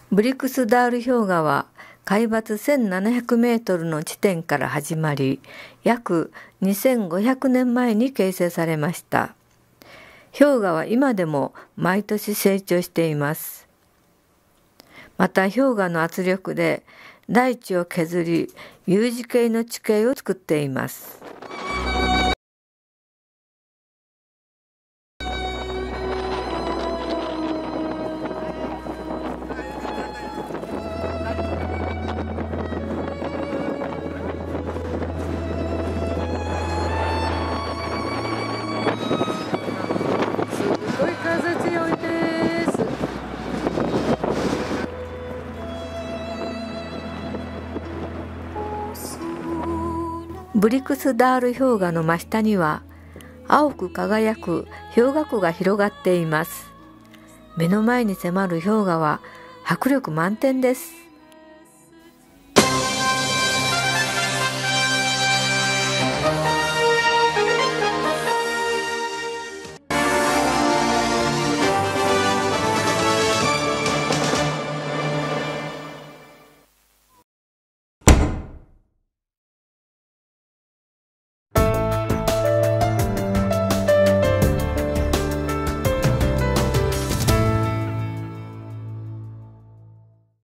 ブリクスダール氷河は海抜1700メートルの地点から始まり、約2500年前に形成されました。氷河は今でも毎年成長しています。また氷河の圧力で大地を削り、U字形の地形を作っています。すごい風強いです。ブリクスダール氷河の真下には青く輝く氷河湖が広がっています。目の前に迫る氷河は迫力満点です。